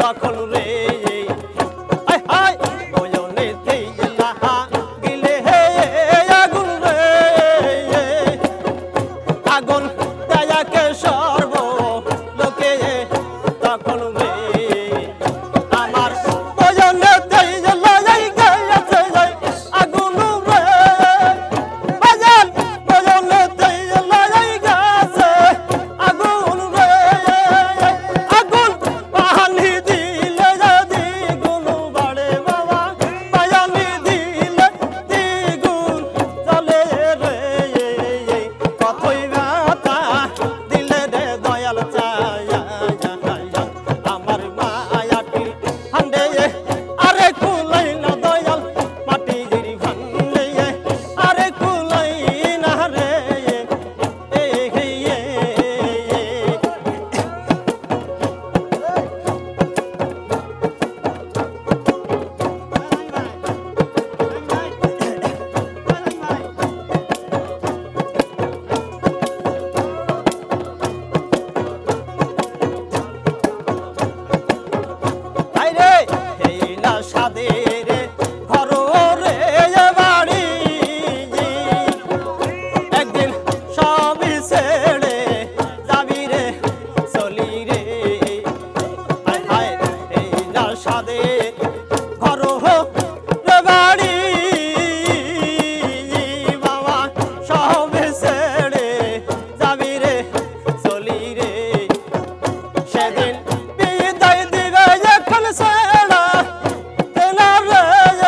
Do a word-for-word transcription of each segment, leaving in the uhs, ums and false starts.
তখন রে হায় হায় নয়নেতে লাহা গিলে হে আগুন রে আগুন দয়াকে সর্ব লোকে তখন রে আমার নয়নেতে লাই গেছে আগুন রে বাজান নয়নেতে লাই গেছে আগুন রে আগুন পানি দিলে দ্বিগুণ বাড়ে বাবা পানি দিলে দ্বিগুণ চলে রে কতই ব্যথা দিলে রে দয়াল চায়া আমার মায়াটি হান্ডে আরে কুলাই না দয়াল মাটির ভান্ডে আরে কুলাই না রে এ হে আইরে এই না সাদের ঘর রে বাড়ি একদিন সবই ছেড়ে যাবি রে চলি রে হায় হায় এই না সাদের ঘর রে বাড়ি বাবা সবই ছেড়ে যাবি রে চলি রে সেদিন বিদায় দিবে এখন সেরা তেনা রে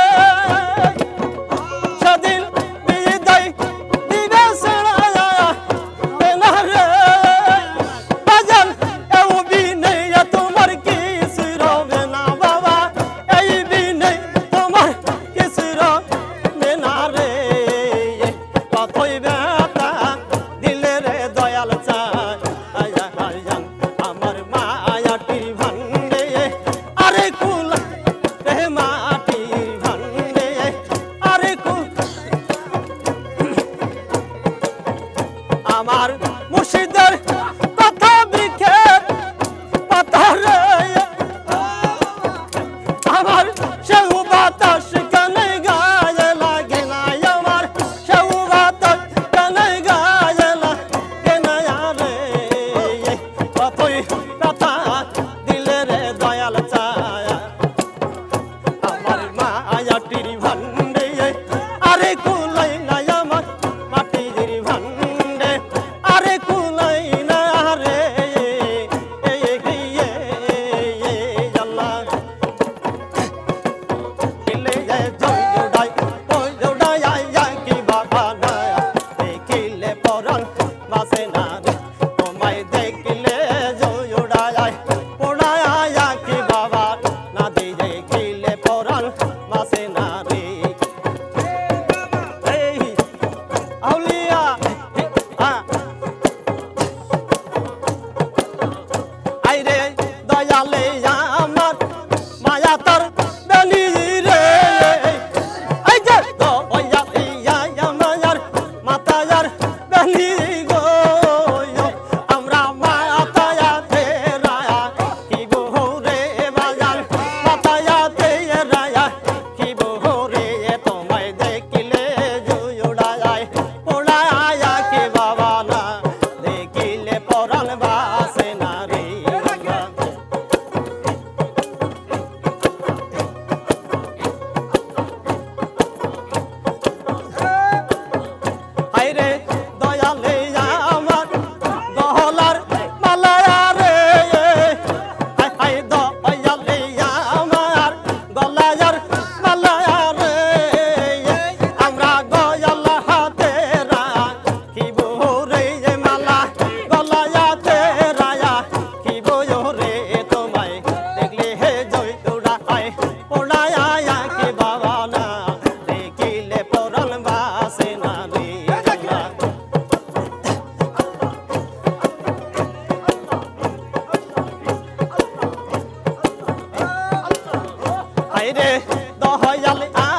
সেদিন বিদায় দিবে সেরা তেনা রে বাজান এও বিনয় তোমার কিছু রবে না বাবা এই বিনয় তোমার কিছু রবে না রে কতই ব্যথা দিলে রে দয়াল চায় আমার মায়াটির ভান্ডে আরে কুল রে মাটির ভান্ডে আরে কুল আমার মুর্শিদের কথা বিখের পাতা রে আমার সেও বাতাস কানে গায়ে লাগে না আমার সেও বাতাস কানে গায়ে লাগে না রে কতই ব্যথা দিলে রে দয়াল চায়া আমার মায়াটির ভান্ডে আরে কুলাই না আমার মাটির ভান্ডে আরে কুলাই না রে আল্লাহ দিলে জয় জোড়াই ওই জোড়াই আয়া কি বাবা না দেখিলে পরাণ বাসে না রে তোমায় দেখিলে জয় জোড়াই পোড়ায় আয়া কি বাবা না দেখিলে পরাণ বাসে না রে এই আউলিয়া আইরে দয়ালে আমার মায়া তার বেলি রে এই যে দয়ালে আমার মাতায়ার বেলি গো আমরা মাতায়াতে রায়া কি বহু রে বাজার মাতায়াতে রায়া কি বহু রে তোমায় দেখিলে জুড়ায় পোড়ায় কে বাবা না দেখিলে পরাণ বাসে না রে হায়রে দয়ালে আমার গহলার মালায়া রে হায় হায় দয়ালে আমার গলায়ার মালায়া রে আমরা গয়াল হাতে রাখিব রে মালা গলায়াতে রায়া কি বয় রে তোমায় দেখলে হে জয় তোড়ায় পোড়ায়া কে বাবা না দেখিলে পরাণ বাসে না রে হায়রে দয়ালে